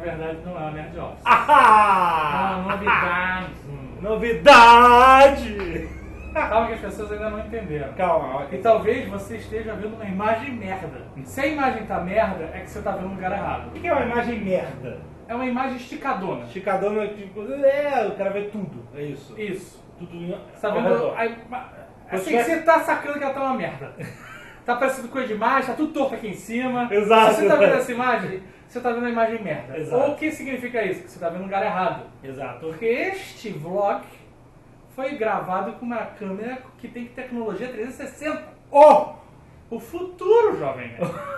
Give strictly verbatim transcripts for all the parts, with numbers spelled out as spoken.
verdade não é uma Nerd Office. Ah! Não, novidade. Novidade! Calma que as pessoas ainda não entenderam. Calma. E talvez você esteja vendo uma imagem merda. Se a imagem tá merda, é que você tá vendo um lugar errado. O que é uma imagem merda? É uma imagem esticadona. Esticadona, tipo, é, o cara vê tudo. É isso. Isso. Tudo em... Você tá vendo... a- Assim, Você- você tá sacando que ela tá uma merda. Tá parecendo coisa demais, tá tudo torto aqui em cima. Exato. Se você tá vendo essa imagem, você tá vendo a imagem merda. Exato. Ou o que significa isso? Que você tá vendo um lugar errado. Exato. Porque este vlog foi gravado com uma câmera que tem tecnologia trezentos e sessenta. Oh! O futuro, jovem.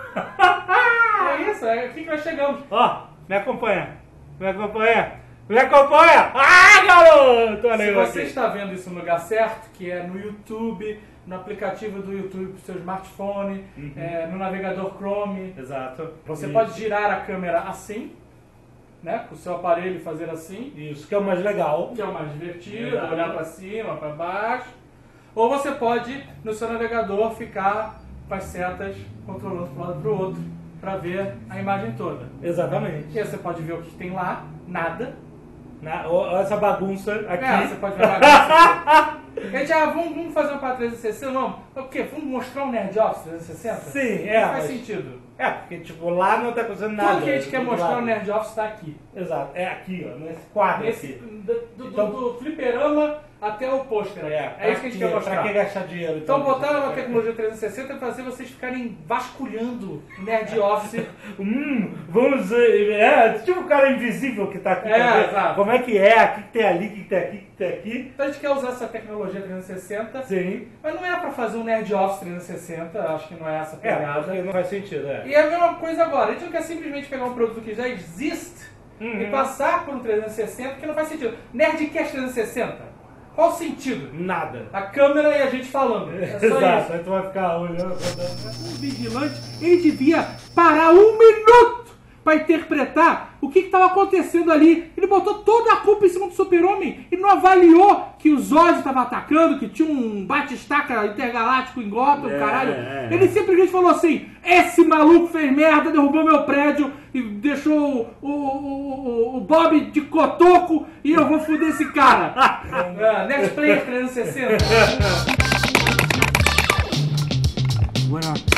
É isso, é aqui que nós chegamos. Ó, me acompanha. Me acompanha. Me acompanha! Ah, garoto! Olha Se eu você aqui. está vendo isso no lugar certo, que é no YouTube, no aplicativo do YouTube pro seu smartphone, Uhum. é, no navegador Chrome, Exato. você Isso. pode girar a câmera assim, né, com o seu aparelho e fazer assim, Isso, que é o mais legal. que é o mais divertido, Exato. olhar para cima, para baixo. Ou você pode, no seu navegador, ficar com as setas controlando para um lado para o outro, para ver a imagem toda. Exatamente. E aí você pode ver o que tem lá, nada. Na, ó, essa bagunça aqui. É, você pode ver a bagunça. A gente, ah, vamos, vamos fazer uma para trezentos e sessenta? Vamos. O quê? Vamos mostrar um Nerd Office trezentos e sessenta? Sim, é. Não faz mas- sentido. É, porque tipo, lá não tá acontecendo nada. Tudo que a gente quer do mostrar lado. no Nerd Office está aqui. Exato, é aqui, ó, nesse quadro Nesse, aqui. do, do, Então- do fliperama até o pôster. É, É isso que a gente quer mostrar. Pra que gastar dinheiro? Então botar uma tecnologia trezentos e sessenta e fazer vocês ficarem vasculhando o Nerd Office. Hum, vamos ver. É, tipo o cara invisível que tá aqui. É, pra ver exato. Como é que é? O que que tem ali? O que que tem aqui? O que que tem aqui? Então a gente quer usar essa tecnologia trezentos e sessenta. Sim. Mas não é para fazer um Nerd Office trezentos e sessenta, acho que não é essa É, pegada. porque não faz sentido, é. E é a mesma coisa agora, a gente não quer simplesmente pegar um produto que já existe Uhum. e passar por um trezentos e sessenta, que não faz sentido. Nerdcast trezentos e sessenta, qual o sentido? Nada. A câmera e a gente falando. É só Exato, isso. aí tu vai ficar olhando. Um vigilante, ele devia parar um minuto para interpretar o que estava acontecendo ali. Ele botou toda a culpa em cima do Super-Homem e não avaliou que o Zod estava atacando, que tinha um bate-estaca intergaláctico em Gotham, É, caralho. é, é. Ele simplesmente falou assim: esse maluco fez merda, derrubou meu prédio e deixou o, o, o, o Bob de cotoco e eu vou foder esse cara. é, Next Player trezentos e sessenta. What up?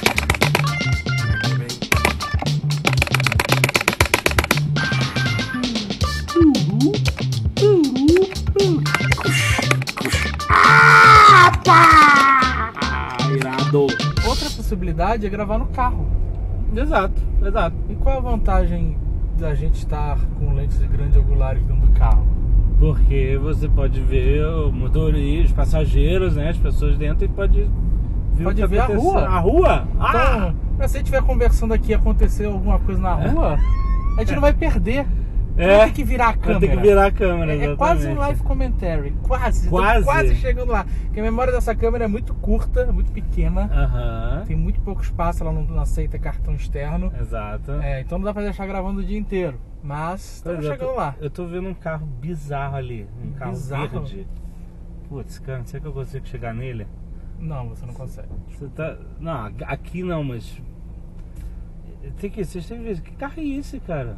Irado. Outra possibilidade é gravar no carro. Exato, exato. E qual a vantagem da gente estar com lentes de grande angulares dentro do carro? Porque você pode ver o motorista, os passageiros, né? As pessoas dentro e pode ver, Pode o que ver a aconteceu. rua. A rua? Ah! Então, se a gente estiver conversando aqui e acontecer alguma coisa na rua, a gente não vai perder. É. Vai ter que virar a câmera. Vai ter que virar a câmera, É, é exatamente. quase um live commentary. Quase. Quase. Tô quase chegando lá. Porque a memória dessa câmera é muito curta, muito pequena. Aham, Tem muito pouco espaço, ela não, não aceita cartão externo. exato. É, então não dá pra deixar gravando o dia inteiro. Mas estamos Pois é, eu chegando tô- lá. Eu tô vendo um carro bizarro ali. Um carro Bizarro? verde. Putz, cara, será que eu consigo chegar nele? Não, você não consegue. Você tá... Não, aqui não, mas... Tem que... Vocês têm que ver. Que carro é esse, cara?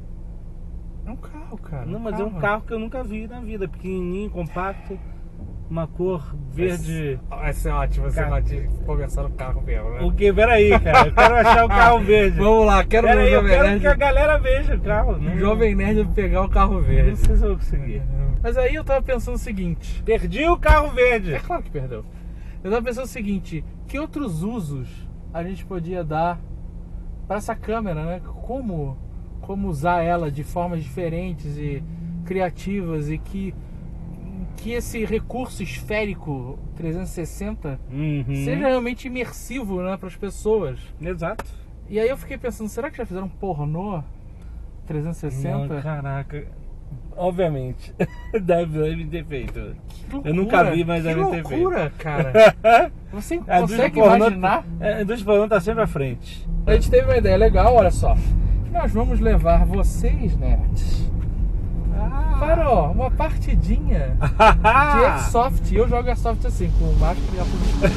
É um carro, cara. Não, mas é um carro que eu nunca vi na vida. Pequenininho, compacto. Uma cor verde... Vai ser ótimo você Cara. bater conversar no carro mesmo, né? O que? Peraí, cara. Eu quero achar o carro verde. Vamos lá, quero ver Peraí, o eu Jovem quero Nerd. que a galera veja o carro. Não, O Jovem Nerd pegar o carro não verde. sei se eu vou conseguir. Mas aí eu tava pensando o seguinte. Perdi o carro verde. É claro que perdeu. Eu tava pensando o seguinte, que outros usos a gente podia dar para essa câmera, né? Como, como usar ela de formas diferentes e criativas e que, que esse recurso esférico trezentos e sessenta Uhum. seja realmente imersivo, né, para as pessoas. Exato. E aí eu fiquei pensando, será que já fizeram pornô trezentos e sessenta? Não, caraca. Obviamente. Deve, deve ter feito. Que loucura, Eu nunca vi, mas que deve ter feito. loucura, cara. Você A consegue indústria pornô- imaginar? A indústria pornô tá sempre à frente. A gente teve uma ideia legal, olha só. Nós vamos levar vocês, nerds, para ó, uma partidinha de Airsoft. Eu jogo Airsoft assim, com máscara e a polícia.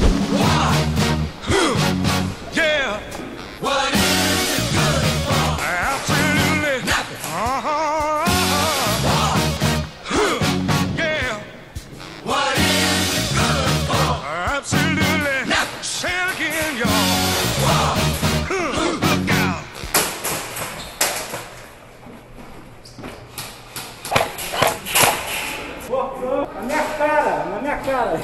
Yeah. What is it good for? minha cara.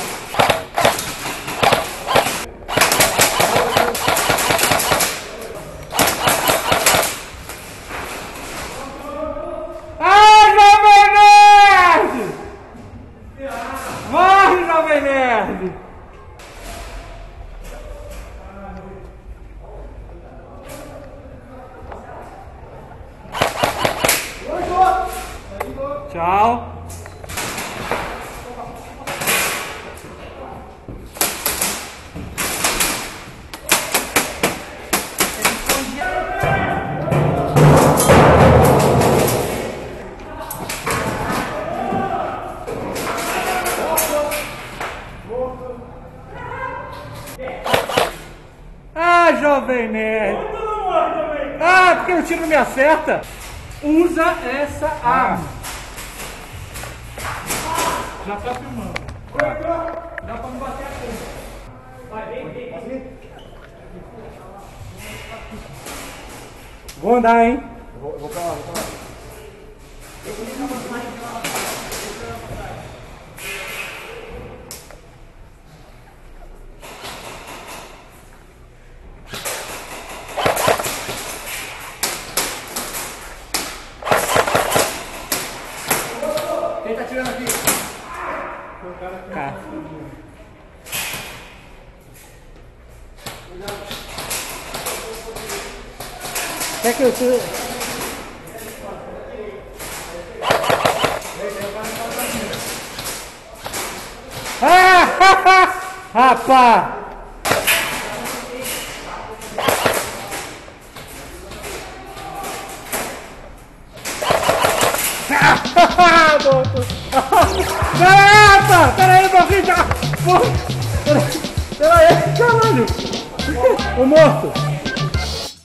Ai, Jovem Nerd! Morre, Jovem Nerd! Tchau. Ah, Jovem Nerd! Ah, porque o tiro não me acerta? Usa essa arma. Já tá filmando. Dá pra me bater a câmera. Vai, vem, vem, vem. Vou andar, hein? Vou, vou pra lá, vou pra lá. Quem tá tirando aqui? Cara. Quer que eu tire? Ah! Rapaz! Caraca! Peraí, meu filho!